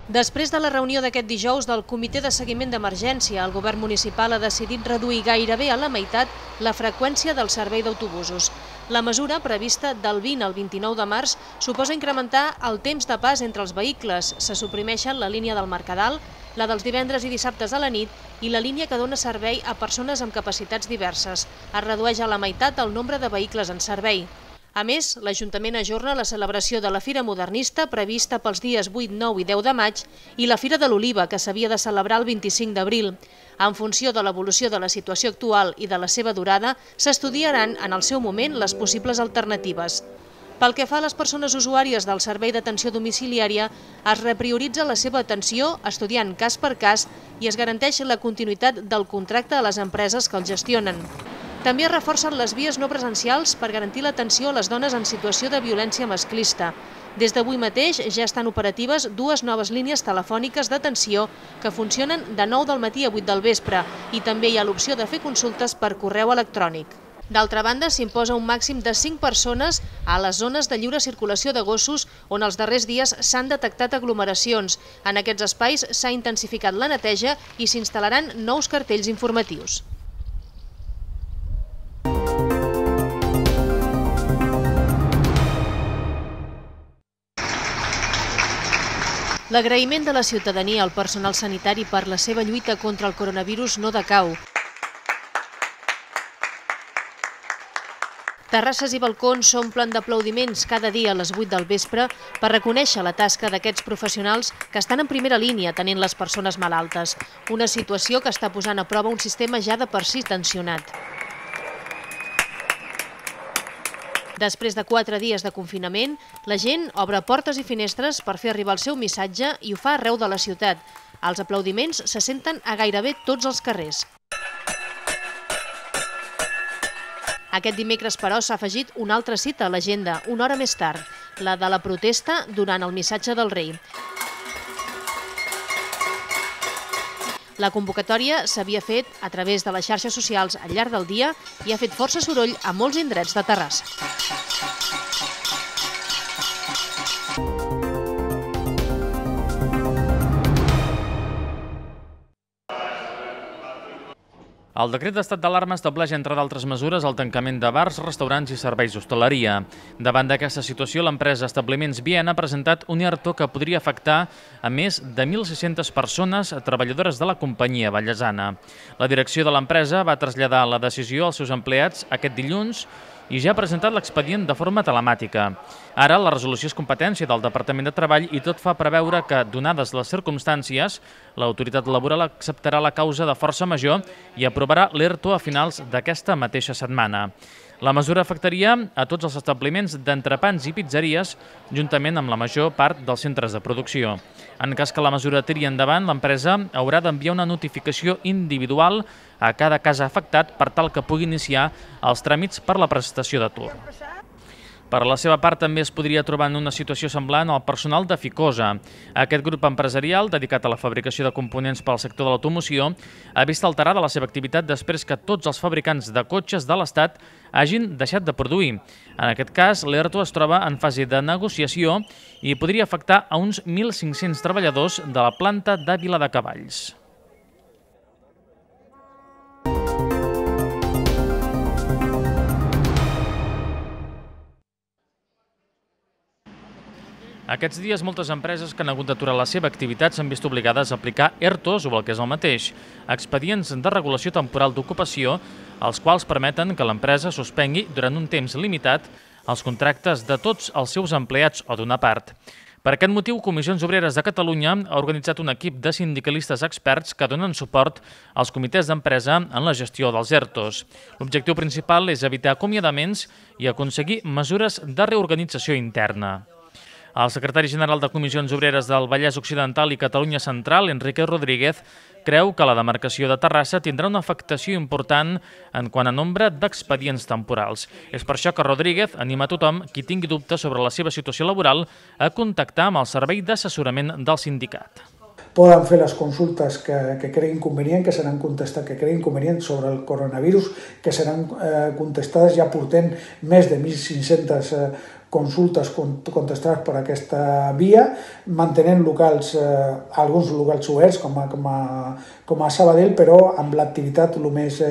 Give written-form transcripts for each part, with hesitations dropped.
Després de la reunió d'aquest dijous del Comitè de Seguiment d'Emergència, el govern municipal ha decidit reduir gairebé a la meitat la freqüència del servei d'autobusos. La mesura, prevista del 20 al 29 de març, suposa incrementar el temps de pas entre els vehicles. Se suprimeixen la línia del Mercadal, la dels divendres i dissabtes a la nit i la línia que dona servei a persones amb capacitats diverses. Es redueix a la meitat el nombre de vehicles en servei. A més, l'Ajuntament ajorna la celebració de la Fira Modernista prevista pels dies 8, 9 i 10 de maig i la Fira de l'Oliva, que s'havia de celebrar el 25 d'abril. En funció de l'evolució de la situació actual i de la seva durada, s'estudiaran en el seu moment les possibles alternatives. Pel que fa a les persones usuàries del servei d'atenció domiciliària, es reprioritza la seva atenció estudiant cas per cas i es garanteix la continuïtat del contracte a les empreses que el gestionen. També es reforcen les vies no presencials per garantir l'atenció a les dones en situació de violència masclista. Des d'avui mateix ja estan operatives dues noves línies telefòniques d'atenció que funcionen de 9 del matí a 8 del vespre i també hi ha l'opció de fer consultes per correu electrònic. D'altra banda, s'imposa un màxim de 5 persones a les zones de lliure circulació de gossos on els darrers dies s'han detectat aglomeracions. En aquests espais s'ha intensificat la neteja i s'instal·laran nous cartells informatius. L'agraïment de la ciutadania al personal sanitari per la seva lluita contra el coronavirus no decau. Terrasses i balcons s'omplen d'aplaudiments cada dia a les 8 del vespre per reconèixer la tasca d'aquests professionals que estan en primera línia atenent les persones malaltes, una situació que està posant a prova un sistema ja de per si tensionat. Després de 4 dies de confinament, la gent obre portes i finestres per fer arribar el seu missatge i ho fa arreu de la ciutat. Els aplaudiments se senten a gairebé tots els carrers. Aquest dimecres, però, s'ha afegit una altra cita a l'agenda, una hora més tard, la de la protesta durant el missatge del rei. La convocatòria s'havia fet a través de les xarxes socials al llarg del dia i ha fet força soroll a molts indrets de Terrassa. El decret d'estat d'alarma estableix, entre d'altres mesures, el tancament de bars, restaurants i serveis d'hostaleria. Davant d'aquesta situació, l'empresa Establiments Viena ha presentat un ERTO que podria afectar a més de 1.600 persones treballadores de la companyia vallesana. La direcció de l'empresa va traslladar la decisió als seus empleats aquest dilluns i ja ha presentat l'expedient de forma telemàtica. Ara, la resolució és competència del Departament de Treball i tot fa preveure que, donades les circumstàncies, l'autoritat laboral acceptarà la causa de força major i aprovarà l'ERTO a finals d'aquesta mateixa setmana. La mesura afectaria a tots els establiments d'entrepans i pizzeries, juntament amb la major part dels centres de producció. En cas que la mesura tiri endavant, l'empresa haurà d'enviar una notificació individual a cada cas afectat per tal que pugui iniciar els tràmits per la prestació d'atur. Per la seva part, també es podria trobar en una situació semblant al personal de Ficosa. Aquest grup empresarial, dedicat a la fabricació de components pel sector de l'automoció, ha vist alterada la seva activitat després que tots els fabricants de cotxes de l'Estat hagin deixat de produir. En aquest cas, l'ERTO es troba en fase de negociació i podria afectar a uns 1.500 treballadors de la planta de Viladecavalls. Aquests dies, moltes empreses que han hagut d'aturar la seva activitat s'han vist obligades a aplicar ERTOs, o el que és el mateix, expedients de regulació temporal d'ocupació, els quals permeten que l'empresa suspengui durant un temps limitat els contractes de tots els seus empleats o d'una part. Per aquest motiu, Comissions Obreres de Catalunya ha organitzat un equip de sindicalistes experts que donen suport als comitès d'empresa en la gestió dels ERTOs. L'objectiu principal és evitar acomiadaments i aconseguir mesures de reorganització interna. El secretari general de Comissions Obreres del Vallès Occidental i Catalunya Central, Enrique Rodríguez, creu que la demarcació de Terrassa tindrà una afectació important en quant a nombre d'expedients temporals. És per això que Rodríguez anima a tothom qui tingui dubtes sobre la seva situació laboral a contactar amb el servei d'assessorament del sindicat. Poden fer les consultes que creguin convenient, que seran contestades, que creguin convenient sobre el coronavirus, que seran contestades. Ja portem més de 1.500 consultes contestades per aquesta via, mantenint locals, alguns locals oberts com a Sabadell, però amb l'activitat el més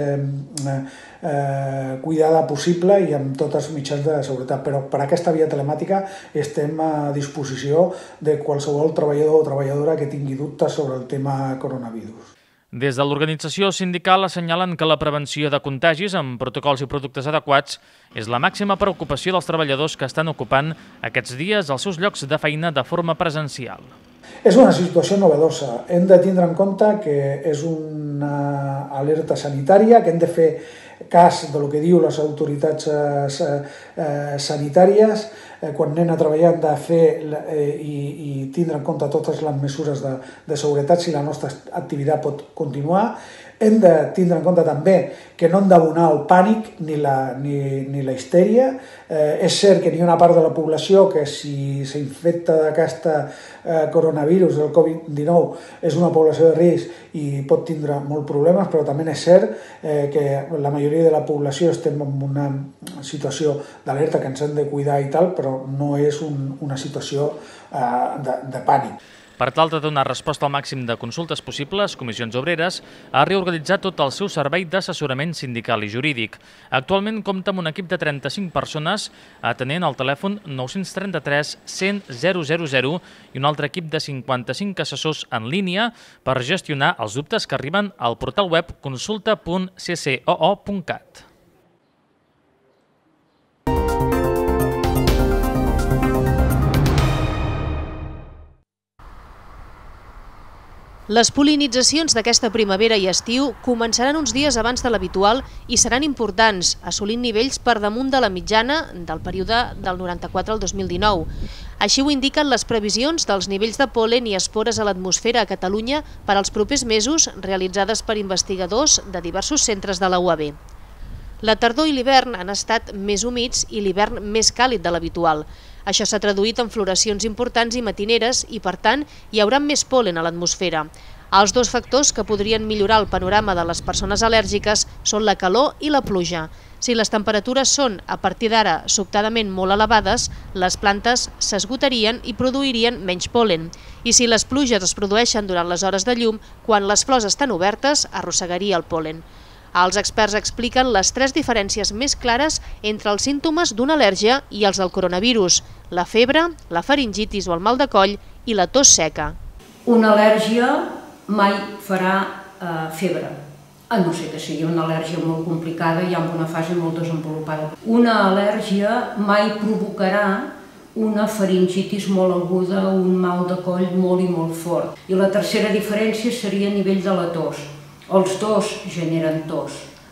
cuidada possible i amb tots els mitjans de seguretat. Però per aquesta via telemàtica estem a disposició de qualsevol treballador o treballadora que tingui dubtes sobre el tema coronavirus. Des de l'organització sindical assenyalen que la prevenció de contagis amb protocols i productes adequats és la màxima preocupació dels treballadors que estan ocupant aquests dies els seus llocs de feina de forma presencial. És una situació novedosa. Hem de tindre en compte que és una alerta sanitària, que hem de fer cas del que diu les autoritats sanitàries. Quan anem a treballar hem de fer i tindre en compte totes les mesures de seguretat si la nostra activitat pot continuar. Hem de tindre en compte també que no hem d'abonar el pànic ni la histèria. És cert que hi ha una part de la població que si s'infecta d'aquest coronavirus, del Covid-19, és una població de risc i pot tindre molts problemes, però també és cert que la majoria de la població estem en una situació d'alerta que ens hem de cuidar i tal, però no és una situació de pànic. Per tal de donar resposta al màxim de consultes possibles, Comissions Obreres ha reorganitzat tot el seu servei d'assessorament sindical i jurídic. Actualment compta amb un equip de 35 persones atenent al telèfon 933 100 000 i un altre equip de 55 assessors en línia per gestionar els dubtes que arriben al portal web consulta.ccoo.cat. Les pol·linitzacions d'aquesta primavera i estiu començaran uns dies abans de l'habitual i seran importants, assolint nivells per damunt de la mitjana del període del 94 al 2019. Així ho indiquen les previsions dels nivells de pol·len i espores a l'atmosfera a Catalunya per als propers mesos, realitzades per investigadors de diversos centres de la UAB. La tardor i l'hivern han estat més humits i l'hivern més càlid de l'habitual. Això s'ha traduït en floracions importants i matineres i, per tant, hi haurà més pol·len a l'atmosfera. Els dos factors que podrien millorar el panorama de les persones al·lèrgiques són la calor i la pluja. Si les temperatures són, a partir d'ara, sobtadament molt elevades, les plantes s'esgotarien i produirien menys pol·len. I si les pluges es produeixen durant les hores de llum, quan les flors estan obertes, arrossegaria el pol·len. Els experts expliquen les tres diferències més clares entre els símptomes d'una al·lèrgia i els del coronavirus: la febre, la faringitis o el mal de coll i la tos seca. Una al·lèrgia mai farà febre, a no ser que sigui una al·lèrgia molt complicada i amb una fase molt desenvolupada. Una al·lèrgia mai provocarà una faringitis molt aguda o un mal de coll molt i molt fort. I la tercera diferència seria a nivell de la tos. Els dos generen tos,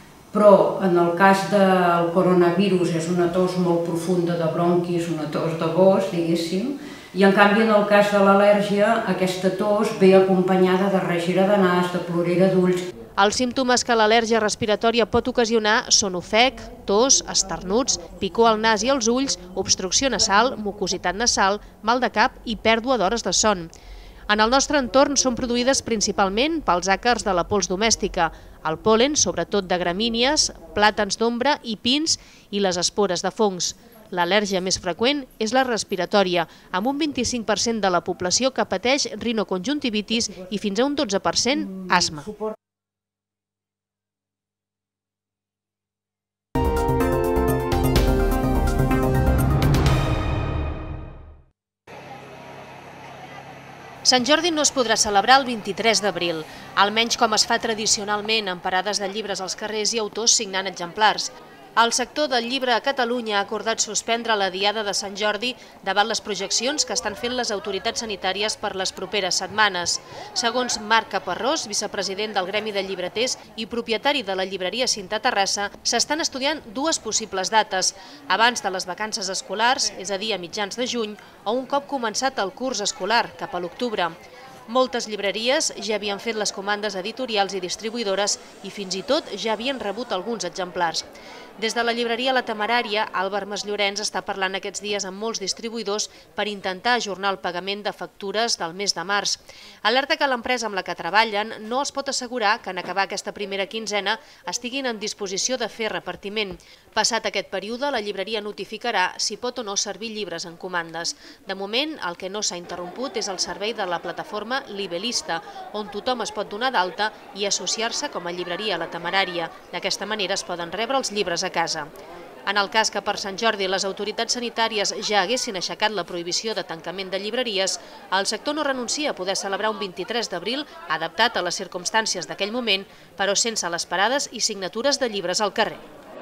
però en el cas del coronavirus és una tos molt profunda de bronquis, una tos de gos, diguéssim, i en canvi en el cas de l'al·lèrgia aquesta tos ve acompanyada de regira de nas, de plorera d'ulls. Els símptomes que l'al·lèrgia respiratòria pot ocasionar són ofec, tos, esternuts, picor al nas i als ulls, obstrucció nasal, mucositat nasal, mal de cap i pèrdua d'hores de son. En el nostre entorn són produïdes principalment pels àcars de la pols domèstica, el pol·len, sobretot de gramínies, plàtans d'ombra i pins i les espores de fongs. L'al·lèrgia més freqüent és la respiratòria, amb un 25% de la població que pateix rinoconjuntivitis i fins a un 12% asma. Sant Jordi no es podrà celebrar el 23 d'abril, almenys com es fa tradicionalment en parades de llibres als carrers i autors signant exemplars. El sector del llibre a Catalunya ha acordat suspendre la Diada de Sant Jordi davant les projeccions que estan fent les autoritats sanitàries per les properes setmanes. Segons Marc Caparrós, vicepresident del Gremi de Llibreters i propietari de la llibreria Cinta Terrassa, s'estan estudiant dues possibles dates, abans de les vacances escolars, és a dir, a mitjans de juny, o un cop començat el curs escolar, cap a l'octubre. Moltes llibreries ja havien fet les comandes editorials i distribuïdores i fins i tot ja havien rebut alguns exemplars. Des de la llibreria La Temerària, Àlvar Masllorens està parlant aquests dies amb molts distribuïdors per intentar ajornar el pagament de factures del mes de març. Alerta que l'empresa amb la que treballen no els pot assegurar que en acabar aquesta primera quinzena estiguin en disposició de fer repartiment. Passat aquest període, la llibreria notificarà si pot o no servir llibres en comandes. De moment, el que no s'ha interromput és el servei de la plataforma Libelista, on tothom es pot donar d'alta i associar-se com a llibreria La Temerària. D'aquesta manera es poden rebre els llibres a casa. En el cas que per Sant Jordi les autoritats sanitàries ja haguessin aixecat la prohibició de tancament de llibreries, el sector no renuncia a poder celebrar un 23 d'abril adaptat a les circumstàncies d'aquell moment, però sense les parades i signatures de llibres al carrer.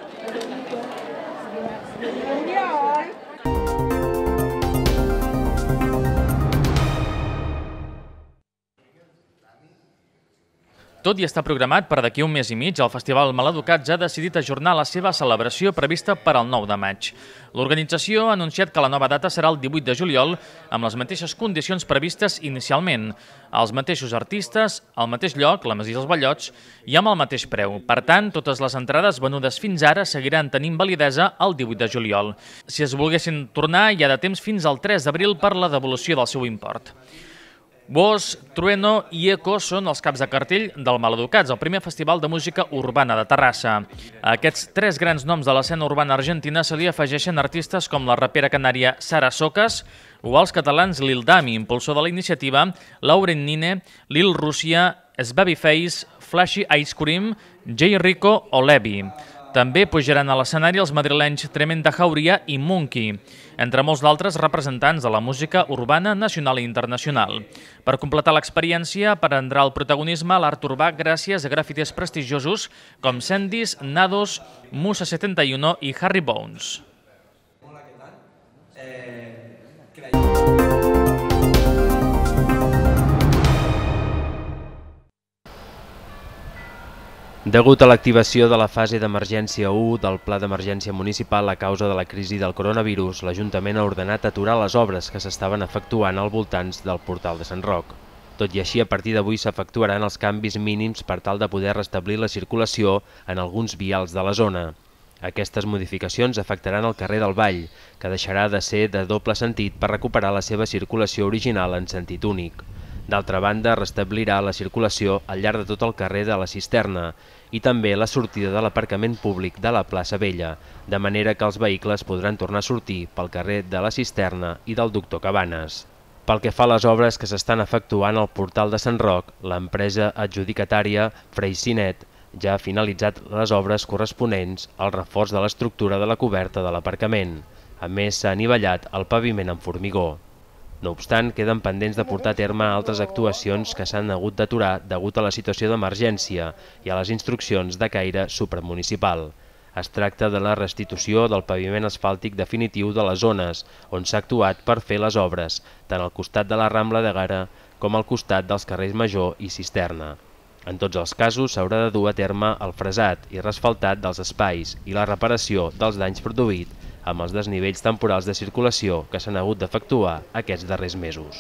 Tot i estar programat per d'aquí un mes i mig, el Festival Maleducats ha decidit ajornar la seva celebració prevista per al 9 de maig. L'organització ha anunciat que la nova data serà el 18 de juliol, amb les mateixes condicions previstes inicialment, els mateixos artistes, al mateix lloc, la Masia dels Ballots, i amb el mateix preu. Per tant, totes les entrades venudes fins ara seguiran tenint validesa el 18 de juliol. Si es volguessin tornar, hi ha de temps fins al 3 d'abril per la devolució del seu import. Bosch, Trueno i Eco són els caps de cartell del Maleducats, el primer festival de música urbana de Terrassa. A aquests tres grans noms de l'escena urbana argentina se li afegeixen artistes com la rapera canària Sara Socas o els catalans Lil Dami, impulsor de la iniciativa, Lauren Nine, Lil Russia, Sbabyface, Flashy Ice Cream, Jay Rico o Levi. També pujaran a l'escenari els madrilenys Tremenda Jauria i Monkey, entre molts d'altres representants de la música urbana nacional i internacional. Per completar l'experiència, prendrà el protagonisme l'art urbà gràcies a grafitis prestigiosos com Sandys, Nados, Musa 71 i Harry Bones. Degut a l'activació de la fase d'emergència 1 del Pla d'Emergència Municipal a causa de la crisi del coronavirus, l'Ajuntament ha ordenat aturar les obres que s'estaven efectuant al voltant del portal de Sant Roc. Tot i així, a partir d'avui s'efectuaran els canvis mínims per tal de poder restablir la circulació en alguns vials de la zona. Aquestes modificacions afectaran el carrer del Vall, que deixarà de ser de doble sentit per recuperar la seva circulació original en sentit únic. D'altra banda, restablirà la circulació al llarg de tot el carrer de la Cisterna i també la sortida de l'aparcament públic de la plaça Vella, de manera que els vehicles podran tornar a sortir pel carrer de la Cisterna i del Doctor Cabanes. Pel que fa a les obres que s'estan efectuant al portal de Sant Roc, l'empresa adjudicatària Freycinet ja ha finalitzat les obres corresponents al reforç de l'estructura de la coberta de l'aparcament. A més, s'ha anivellat el paviment amb formigó. No obstant, queden pendents de portar a terme altres actuacions que s'han hagut d'aturar degut a la situació d'emergència i a les instruccions de caire supramunicipal. Es tracta de la restitució del paviment asfàltic definitiu de les zones on s'ha actuat per fer les obres, tant al costat de la Rambla de Gara com al costat dels carrers Major i Cisterna. En tots els casos s'haurà de dur a terme el fresat i resfaltat dels espais i la reparació dels danys produïts amb els desnivells temporals de circulació que s'han hagut d'efectuar aquests darrers mesos.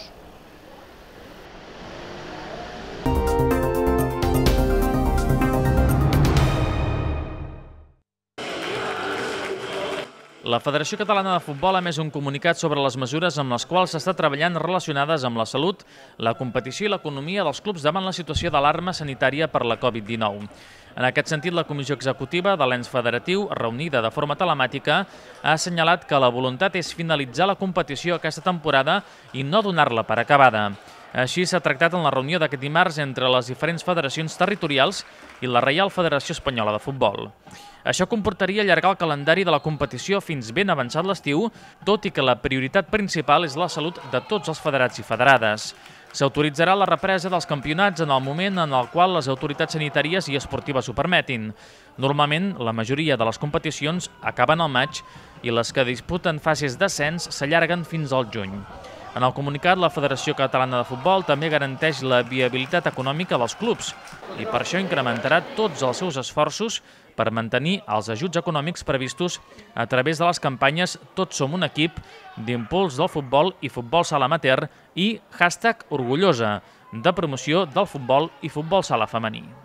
La Federació Catalana de Futbol ha emès un comunicat sobre les mesures amb les quals s'està treballant relacionades amb la salut, la competició i l'economia dels clubs davant la situació d'alarma sanitària per la Covid-19. En aquest sentit, la Comissió Executiva de l'ens federatiu, reunida de forma telemàtica, ha assenyalat que la voluntat és finalitzar la competició aquesta temporada i no donar-la per acabada. Així s'ha tractat en la reunió d'aquest dimarts entre les diferents federacions territorials i la Reial Federació Espanyola de Futbol. Això comportaria allargar el calendari de la competició fins ben avançat l'estiu, tot i que la prioritat principal és la salut de tots els federats i federades. S'autoritzarà la represa dels campionats en el moment en el qual les autoritats sanitàries i esportives ho permetin. Normalment, la majoria de les competicions acaben al maig i les que disputen fases d'ascens s'allarguen fins al juny. En el comunicat, la Federació Catalana de Futbol també garanteix la viabilitat econòmica dels clubs i per això incrementarà tots els seus esforços per mantenir els ajuts econòmics previstos a través de les campanyes Tots som un equip, d'impuls del futbol i futbol sala amateur i #orgullosa, de promoció del futbol i futbol sala femení.